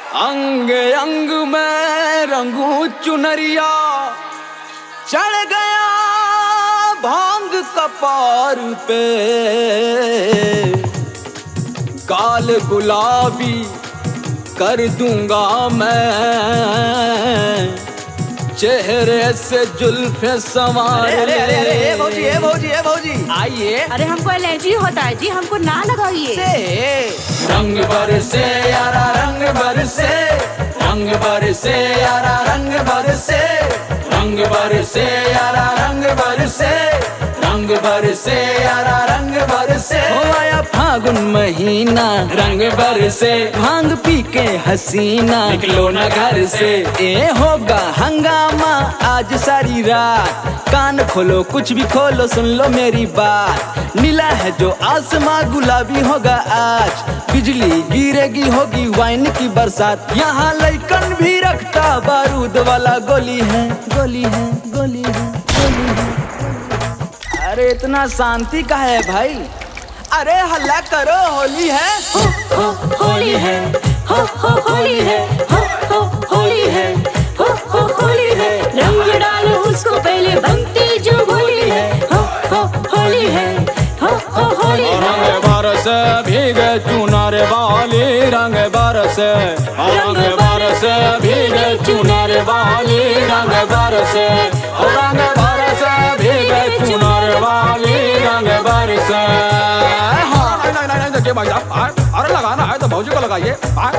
अंग अंग में रंगू चुनरिया, चढ़ गया भांग कपार पे, काल गुलाबी कर दूंगा मैं, चेहरे से जुल्फे संवार। अरे भौजी आइए। अरे हमको एलर्जी होता है जी, हमको ना लगाइए। रंग बरसे यारा रंग बरसे, रंग बरसे यारा रंग बरसे, रंग बरसे यारा रंग बरसे, रंग बरसे यारा रंग बरसे। हो आया फागुन महीना, रंग बरसे, भांग पी के हसीना, निकलो न घर से। ए होगा हंगामा आज सारी रात, कान खोलो कुछ भी खोलो सुन लो मेरी बात। नीला है जो आसमां गुलाबी होगा आज, बिजली गिरेगी होगी वाइन की बरसात। यहाँ लइकन भी रखता बारूद वाला गोली है, गोली है, गोली है, गोली है। अरे इतना शांति का है भाई, अरे हल्ला करो, होली है। हो होली है, हो होली है, हो होली है, हो होली है। रंग डालो उसको पहले बनती जो होली है, हो होली है, हो होली है। रंग बरसे भीगे चुनर वाली, रंग बरसे, रंग बरसे भीगे चुनर वाली, रंग बरसे, रंग बरसे भीगे चुनर वाली, रंग बरसे। नहीं देखिए भाई साहब, अरे लगाना है तो भौजी को लगाइए।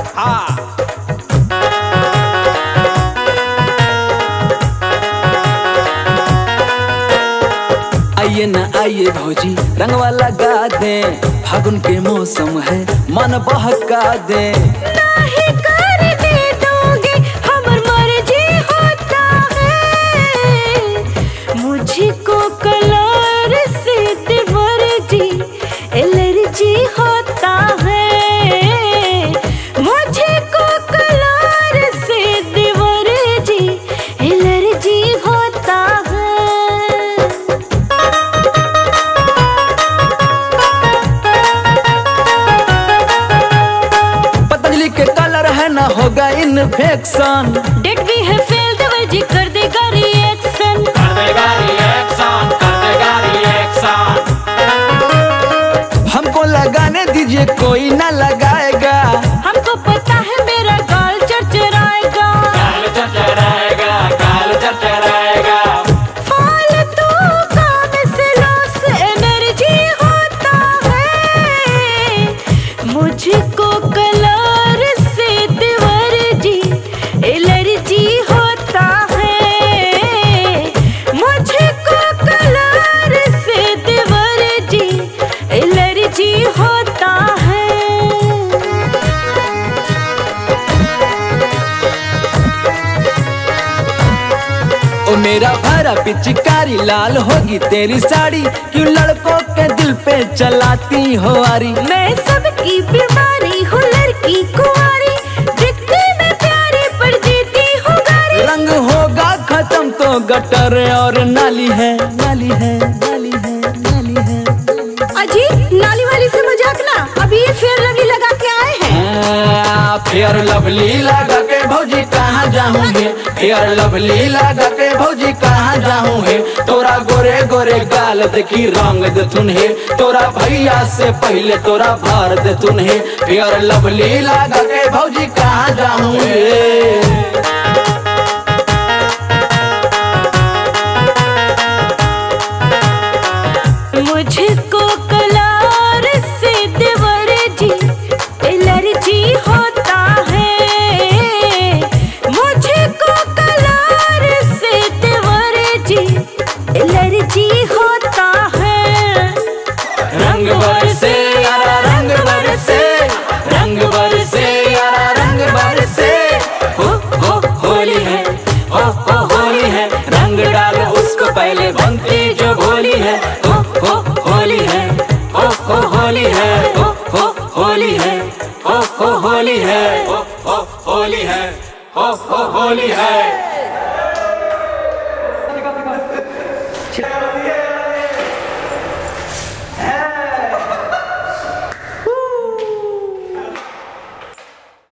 आइए न आइए भौजी रंग वाला गा दे, फागुन के मौसम है मन बहका दे। नहीं कर दे दोगे हमर मर्जी होता है, मुझको कलर से मर्जी एलर्जी होता है, मुझको कलर से मर्जी एलर्जी होता है। पतंजलि के कलर है ना होगा इन्फेक्शन, डेट भी है फेल दवाई कर देगा रिएक्शन, कर देगा रिएक्शन, कर देगा रिएक्शन। हमको लगाने दीजिए कोई ना लगाएगा, हमको पता है मेरा गाल चरचराएगा, गाल चरचराएगा, गाल चरचराएगा। फालतू काम से लॉस एनर्जी होता है, मुझको कलर से वर्जी एलर्जी होता है, मुझको कलर से वर्जी एलर्जी होता है। ओ मेरा भरा पिचकारी लाल होगी तेरी साड़ी, क्यों लड़कों के दिल पे चलाती हो आरी। मैं सबकी बीमारी हूँ लड़की कुंवारी, दिखने में प्यारी पर जीती हूँ गारी। रंग होगा खत्म तो गटर और नाली है, नाली है, नाली है, नाली है। अजी नाली वाली से मजाक ना, अभी ये फेयर लवली लगा के आए हैं। फेयर लवली लगा के भौजी कहाँ जाऊँगे, फेयर लवली लगा के भौजी कहाँ जाऊँगे। तोरा गोरे गोरे गाल देखी रंग देथुन है, तोरा भैया से पहले तोरा भार देथुन है। फेयर लवली लगा के भौजी कहाँ जाऊँगे। मुझको कलर से वर्जी एलर्जी होता है, मुझको कलर से वर्जी एलर्जी होता है। रंग बरसे यारा रंग बरसे, रंग बरसे यारा रंग बरसे। हो होली है, हो होली है, रंग डालो उसको पहले बनती जो भोली है। हो होली है, हो होली है, हो होली है, हो होली है, हो होली है, हो होली है।